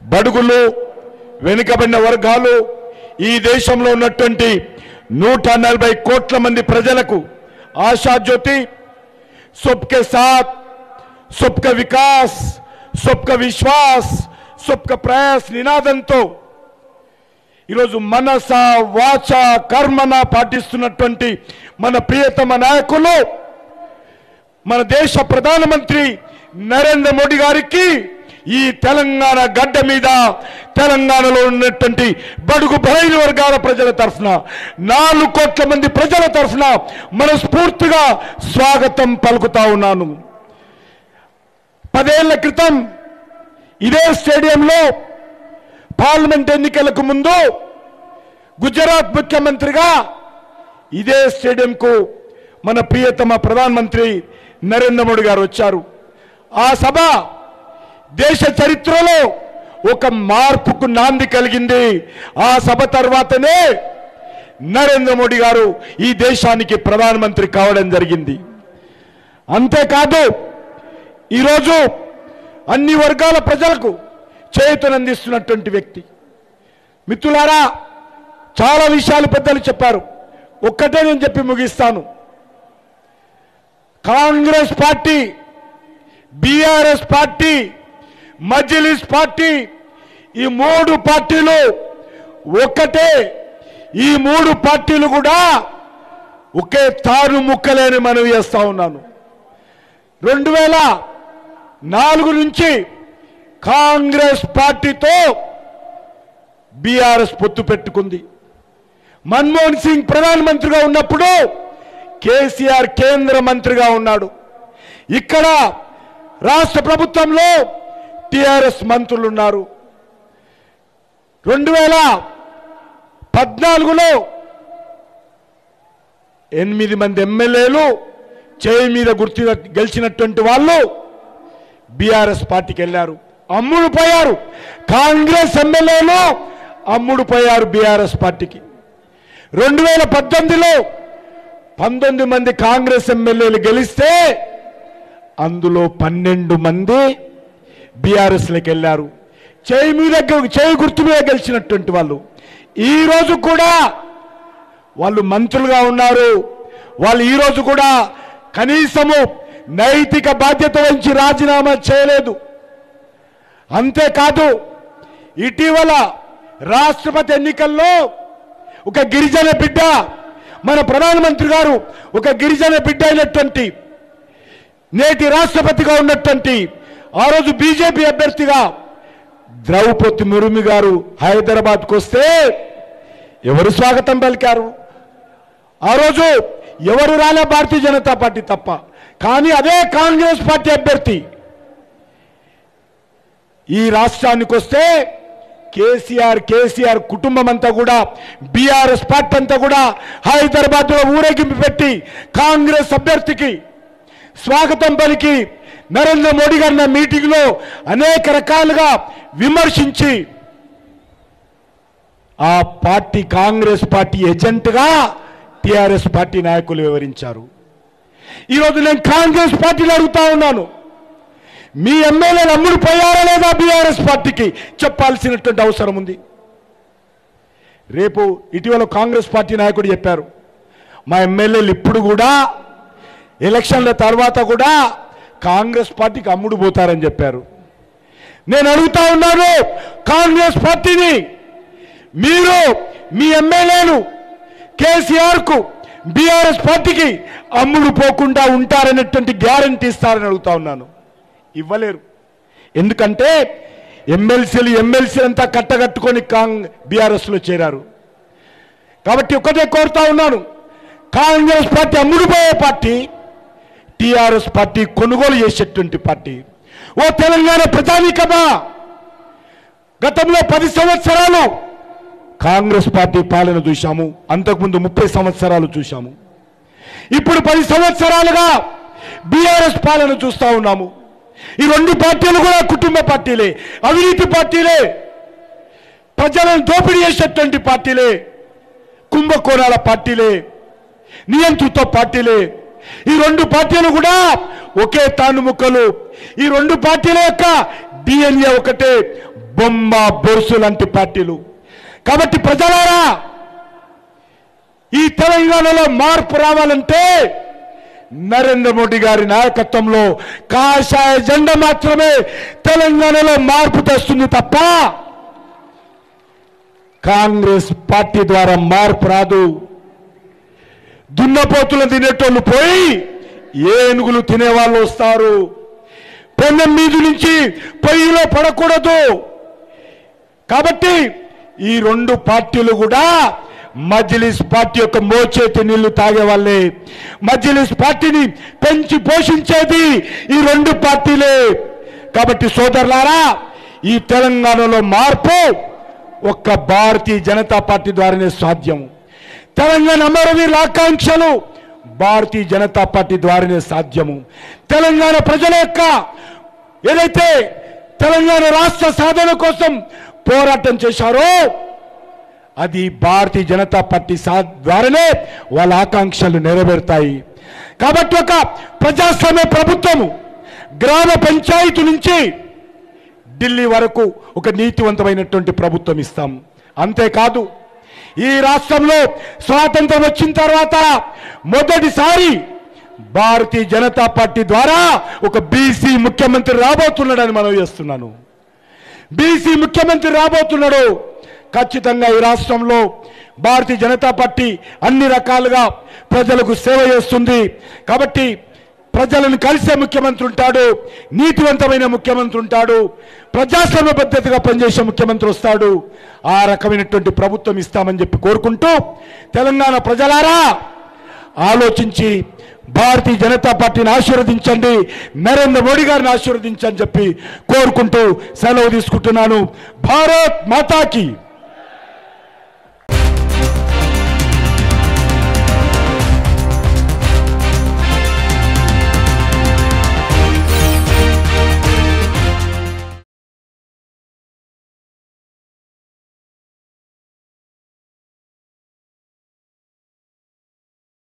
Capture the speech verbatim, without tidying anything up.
బడుగులు వెనుకబడిన వర్గాలు ఈ దేశంలో ఉన్నటువంటి నూట నలభై కోట్ల మంది ప్రజలకు ఆశా జ్యోతి सबके साथ सबका विकास सबका विश्वास सबका प्रयास నినాదంతో ఈరోజు మనస వాచ కర్మన పాటిస్తున్నటువంటి మన ప్రియతమ నాయకులు మన దేశ ప్రధానమంత్రి నరేంద్ర మోడీ గారికి ఈ తెలంగాణ గడ్డ మీద తెలంగాణలో ఉన్నటువంటి బడుగు బలైన వర్గాల ప్రజల తరఫున నాలుగు కోట్ల మంది ప్రజల తరఫున మనస్ఫూర్తిగా స్వాగతం పలుకుతా ఉన్నాను. పదేళ్ల క్రితం ఇదే స్టేడియంలో పార్లమెంట్ ఎన్నికలకు ముందు గుజరాత్ ముఖ్యమంత్రిగా ఇదే స్టేడియంకు మన ప్రియతమ ప్రధానమంత్రి నరేంద్ర మోడీ గారు వచ్చారు. ఆ సభ దేశ చరిత్రలో ఒక మార్పుకు నాంది కలిగింది. ఆ సభ తర్వాతనే నరేంద్ర మోడీ గారు ఈ దేశానికి ప్రధానమంత్రి కావడం జరిగింది. అంతేకాదు ఈరోజు అన్ని వర్గాల ప్రజలకు చేయూతనందిస్తున్నటువంటి వ్యక్తి. మిత్రులారా, చాలా విషయాలు పెద్దలు చెప్పారు. ఒక్కటే నేను చెప్పి ముగిస్తాను. Congress party, BRS party, Majlis party, ఈ మూడు పార్టీలు ఒక్కటే. ఈ మూడు పార్టీలు కూడా ఒకే తారు ముక్కలేని మనవి చేస్తా ఉన్నాను. రెండు వేల నాలుగు నుంచి కాంగ్రెస్ పార్టీతో బీఆర్ఎస్ పొత్తు పెట్టుకుంది. మన్మోహన్ సింగ్ ప్రధానమంత్రిగా ఉన్నప్పుడు కేసీఆర్ కేంద్ర మంత్రిగా ఉన్నాడు. ఇక్కడ రాష్ట్ర ప్రభుత్వంలో టిఆర్ఎస్ మంత్రులు ఉన్నారు. రెండు వేల పద్నాలుగులో ఎనిమిది మంది ఎమ్మెల్యేలు చేయి మీద గుర్తు గెలిచినటువంటి వాళ్ళు బీఆర్ఎస్ పార్టీకి వెళ్ళారు, అమ్ముడు పోయారు. కాంగ్రెస్ ఎమ్మెల్యేలు అమ్ముడు పోయారు బీఆర్ఎస్ పార్టీకి. రెండు వేల పద్దెనిమిదిలో పంతొమ్మిది మంది కాంగ్రెస్ ఎమ్మెల్యేలు గెలిస్తే అందులో పన్నెండు మంది బీఆర్ఎస్లోకి వెళ్ళారు. చేయి మీద చేయి గుర్తు మీద గెలిచినటువంటి వాళ్ళు ఈ రోజు కూడా వాళ్ళు మంత్రులుగా ఉన్నారు. వాళ్ళు ఈ రోజు కూడా కనీసము నైతిక బాధ్యత వహించి రాజీనామా చేయలేదు. అంతేకాదు ఇటీవల రాష్ట్రపతి ఎన్నికల్లో ఒక గిరిజన బిడ్డ, మన ప్రధానమంత్రి గారు ఒక గిరిజన బిడ్డ అయినటువంటి నేటి రాష్ట్రపతిగా ఉన్నటువంటి ఆ రోజు బీజేపీ అభ్యర్థిగా ద్రౌపది ముర్ము గారు హైదరాబాద్కు వస్తే ఎవరు స్వాగతం పలికారు? ఆ రోజు ఎవరు రాలే, భారతీయ జనతా పార్టీ తప్ప. కానీ అదే కాంగ్రెస్ పార్టీ అభ్యర్థి ఈ రాష్ట్రానికి వస్తే కేసీఆర్ కేసీఆర్ కుటుంబం అంతా కూడా బీఆర్ఎస్ పార్టీ అంతా కూడా హైదరాబాద్లో ఊరేగింపు పెట్టి కాంగ్రెస్ అభ్యర్థికి స్వాగతం పలికి నరేంద్ర మోడీ గారి మీటింగ్లో అనేక రకాలుగా విమర్శించి ఆ పార్టీ కాంగ్రెస్ పార్టీ ఏజెంట్గా టిఆర్ఎస్ పార్టీ నాయకులు వివరించారు. ఈరోజు నేను కాంగ్రెస్ పార్టీని అడుగుతా ఉన్నాను, మీ ఎమ్మెల్యేలు అమ్ముడు పోయారా లేదా బీఆర్ఎస్ పార్టీకి చెప్పాల్సినటువంటి అవసరం ఉంది. రేపు ఇటీవల కాంగ్రెస్ పార్టీ నాయకుడు చెప్పారు, మా ఎమ్మెల్యేలు ఇప్పుడు కూడా ఎలక్షన్ల తర్వాత కూడా కాంగ్రెస్ పార్టీకి అమ్ముడు పోతారని చెప్పారు. నేను అడుగుతా ఉన్నాను కాంగ్రెస్ పార్టీని, మీరు మీ ఎమ్మెల్యేలు కేసీఆర్కు బీఆర్ఎస్ పార్టీకి అమ్ముడు పోకుండా ఉంటారనేటువంటి గ్యారంటీ ఇస్తారని అడుగుతా ఉన్నాను. ఇవ్వలేరు. ఎందుకంటే ఎమ్మెల్సీలు ఎమ్మెల్సీ అంతా కట్టగట్టుకొని కాంగ్ బీఆర్ఎస్లో చేరారు. కాబట్టి ఒకటే కోరుతా ఉన్నాను, కాంగ్రెస్ పార్టీ అమ్ముడుపోయే పార్టీ, టిఆర్ఎస్ పార్టీ కొనుగోలు చేసేటువంటి పార్టీ. ఓ తెలంగాణ ప్రజానీకమా, గతంలో పది సంవత్సరాలు కాంగ్రెస్ పార్టీ పాలన చూశాము, అంతకుముందు ముప్పై సంవత్సరాలు చూశాము. ఇప్పుడు పది సంవత్సరాలుగా బీఆర్ఎస్ పాలన చూస్తూ ఉన్నాము. ఈ రెండు పార్టీలు కూడా కుటుంబ పార్టీలే, అవినీతి పార్టీలే, ప్రజలను దోపిడీ చేసేటువంటి పార్టీలే, కుంభకోణాల పార్టీలే, నియంత్రిత పార్టీలే. ఈ రెండు పార్టీలు కూడా ఒకే తాను ముక్కలు. ఈ రెండు పార్టీల యొక్క డిఎన్ఏ ఒకటే, బొమ్మ బొరుసు లాంటి పార్టీలు. కాబట్టి ప్రజలారా, ఈ తెలంగాణలో మార్పు రావాలంటే నరేంద్ర మోడీ గారి నాయకత్వంలో కాషాయ జెండా మాత్రమే తెలంగాణలో మార్పు తెస్తుంది తప్ప కాంగ్రెస్ పార్టీ ద్వారా మార్పు రాదు. దున్నపోతులు తినేటోళ్ళు పోయి ఏనుగులు తినేవాళ్ళు వస్తారు. పెన్నం మీద నుంచి పొయ్యిలో పడకూడదు. కాబట్టి ఈ రెండు పార్టీలు కూడా మజ్లిస్ పార్టీ యొక్క మోచేతి నీళ్లు తాగే వాళ్ళే. మజ్లిస్ పార్టీని పెంచి పోషించేది ఈ రెండు పార్టీలే. కాబట్టి సోదరులారా, ఈ తెలంగాణలో మార్పు ఒక్క భారతీయ జనతా పార్టీ ద్వారానే సాధ్యం. తెలంగాణ అమరవీరుల ఆకాంక్షలు భారతీయ జనతా పార్టీ ద్వారానే సాధ్యము. తెలంగాణ ప్రజల యొక్క ఏదైతే తెలంగాణ రాష్ట్ర సాధన కోసం పోరాటం చేశారో అది భారతీయ జనతా పార్టీ ద్వారానే వాళ్ళ ఆకాంక్షలు నెరవేరుతాయి. కాబట్టి ఒక ప్రజాస్వామ్య ప్రభుత్వము గ్రామ పంచాయతీ నుంచి ఢిల్లీ వరకు ఒక నీతివంతమైనటువంటి ప్రభుత్వం ఇస్తాం. అంతేకాదు, ఈ రాష్ట్రంలో స్వాతంత్రం వచ్చిన తర్వాత మొదటిసారి భారతీయ జనతా పార్టీ ద్వారా ఒక బీసీ ముఖ్యమంత్రి రాబోతున్నాడని మనం చేస్తున్నాను. బీసీ ముఖ్యమంత్రి రాబోతున్నాడు. ఖచ్చితంగా ఈ రాష్ట్రంలో భారతీయ జనతా పార్టీ అన్ని రకాలుగా ప్రజలకు సేవ చేస్తుంది. కాబట్టి ప్రజలను కలిసే ముఖ్యమంత్రి ఉంటాడు, నీతివంతమైన ముఖ్యమంత్రి ఉంటాడు, ప్రజాస్వామ్య పద్ధతిగా పనిచేసే ముఖ్యమంత్రి వస్తాడు. ఆ రకమైనటువంటి ప్రభుత్వం ఇస్తామని చెప్పి కోరుకుంటూ, తెలంగాణ ప్రజలారా ఆలోచించి భారతీయ జనతా పార్టీని ఆశీర్వదించండి, నరేంద్ర మోడీ గారిని ఆశీర్వదించని చెప్పి కోరుకుంటూ సెలవు తీసుకుంటున్నాను. భారత్ మాతాకి.